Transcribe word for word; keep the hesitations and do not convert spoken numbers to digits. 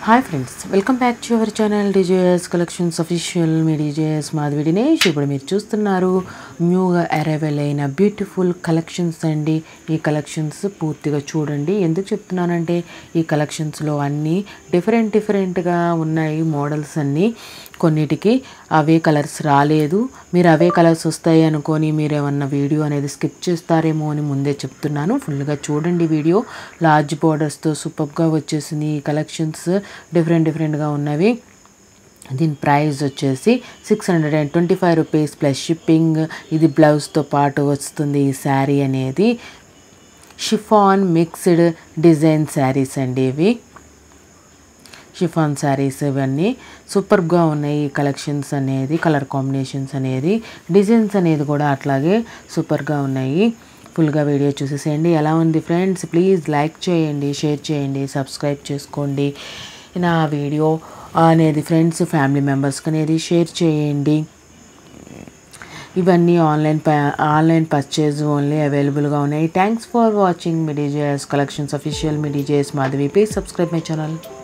Hi friends, welcome back to our channel D J S Collections Official. మీ D J S Madhavi Dinesh. ఇప్పుడు మీరు చూస్తున్నారు న్యూగా అరైవల్ అయిన బ్యూటిఫుల్ కలెక్షన్స్ అండి. ఈ కలెక్షన్స్ పూర్తిగా చూడండి. ఎందుకు చెప్తున్నానంటే ఈ కలెక్షన్స్లో అన్నీ డిఫరెంట్ డిఫరెంట్గా ఉన్నాయి మోడల్స్ అన్నీ. కొన్నిటికి అవే కలర్స్ రాలేదు, మీరు అవే కలర్స్ వస్తాయి అనుకొని మీరు ఏమన్నా వీడియో అనేది స్కిప్ చేస్తారేమో అని ముందే చెప్తున్నాను. ఫుల్గా చూడండి వీడియో. లార్జ్ బోర్డర్స్తో సూపర్గా వచ్చేసింది ఈ కలెక్షన్స్, డిఫరెంట్ డిఫరెంట్గా ఉన్నవి. దీని ప్రైస్ వచ్చేసి six hundred and twenty five rupees plus shipping. ఇది బ్లౌజ్తో పాటు వస్తుంది ఈ శారీ అనేది. షిఫాన్ మిక్స్డ్ డిజైన్ శారీస్ అండి ఇవి. షిఫాన్ శారీస్ ఇవన్నీ సూపర్గా ఉన్నాయి. ఈ కలెక్షన్స్ అనేది, కలర్ కాంబినేషన్స్ అనేది, డిజైన్స్ అనేది కూడా అట్లాగే సూపర్గా ఉన్నాయి. ఫుల్గా వీడియో చూసేసేయండి. ఎలా ఉంది ఫ్రెండ్స్? ప్లీజ్ లైక్ చేయండి, షేర్ చేయండి, సబ్స్క్రైబ్ చేసుకోండి నా వీడియో అనేది. ఫ్రెండ్స్ ఫ్యామిలీ మెంబర్స్కి అనేది షేర్ చేయండి. ఇవన్నీ ఆన్లైన్ ఆన్లైన్ పర్చేజ్ ఓన్లీ అవైలబుల్గా ఉన్నాయి. థ్యాంక్స్ ఫర్ వాచింగ్ మీ D J S Collections Official. మీ D J S Madhavi. Please subscribe my channel.